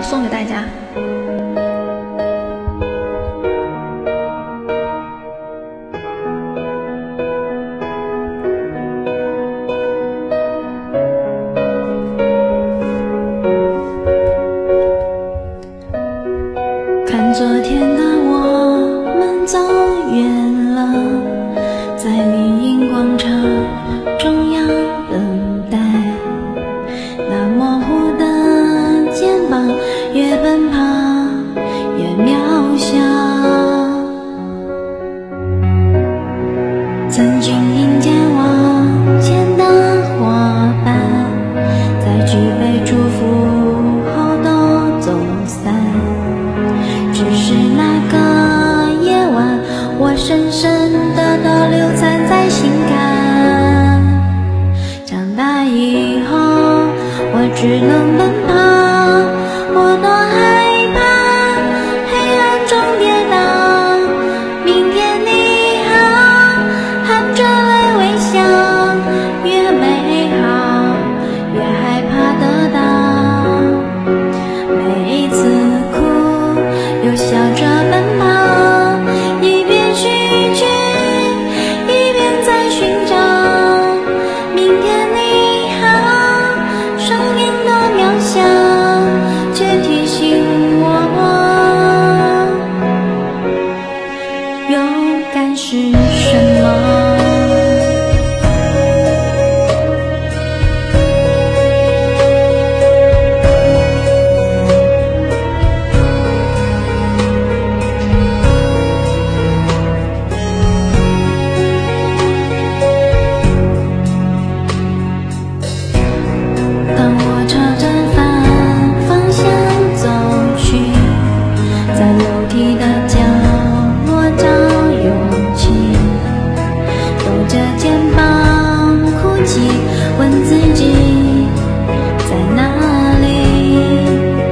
送给大家。 看昨天的我们走远了，在民营广场中央等待，那模糊的肩膀越奔跑越渺小。曾经迎接往前的伙伴，在举杯祝福后都走散，只是那个夜晚，我深深的都留藏在心坎。长大以后，我只能奔跑，我多害怕黑暗中跌倒。明天你好，含着泪微笑，越美好越害怕得到。每一次哭又笑着奔跑，一边失去一边在寻找。明天你好，生命多渺小，却提醒我勇敢是什么。当我朝着反方向走去，在楼梯的角落找勇气，抖着肩膀哭泣，问自己在哪里。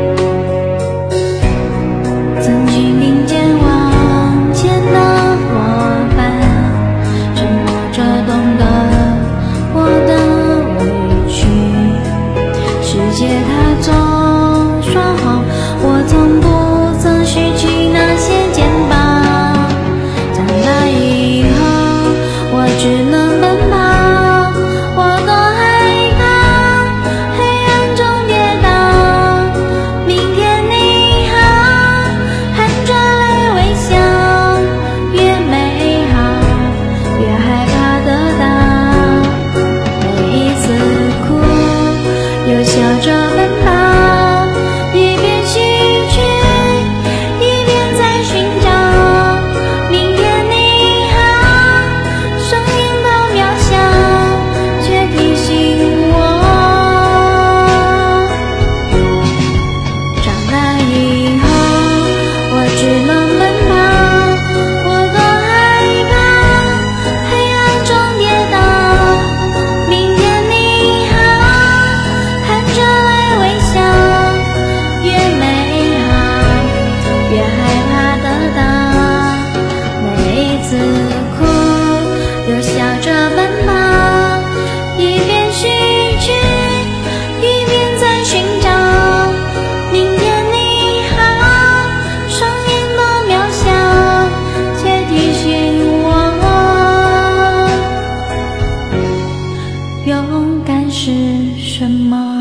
曾经并肩往前的伙伴，沉默着懂得我的委屈。世界它总说谎，我从不曾失去那些肩膀。长大以后，我只能奔跑，我多害怕黑暗中跌倒。明天你好，含着泪微笑，越美好越害怕得到。每一次哭又笑着奔跑，一边失去一边在寻找。明天你好，生命多渺小，却提醒我长大以后，我只能奔跑，我多害怕黑暗中跌倒。明天你好，含着泪微笑，越美好越害怕得到。每一次哭又笑着奔跑，一边失去一边在寻找。明天你好，生命多渺小，却提醒我勇敢是什么。